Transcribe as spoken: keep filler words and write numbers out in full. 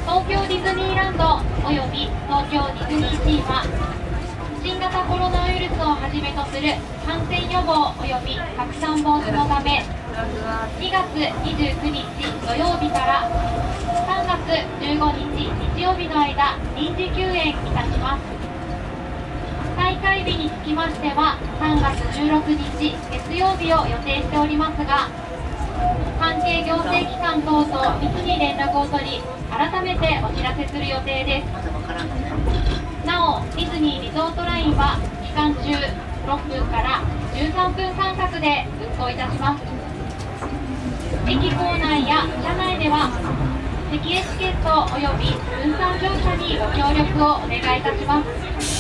東京ディズニーランドおよび東京ディズニーシーは新型コロナウイルスをはじめとする感染予防および拡散防止のためにがつにじゅうくにち土曜日からさんがつじゅうごにち日曜日の間臨時休園いたします。大会日につきましてはさんがつじゅうろくにち月曜日を予定しておりますが、関係行政機関等と密に連絡を取り改めてお知らせする予定です。なおディズニーリゾートラインは期間中ろっぷんからじゅうさんぷん間隔で運行いたします。駅構内や車内では席エチケットおよび分散乗車にご協力をお願いいたします。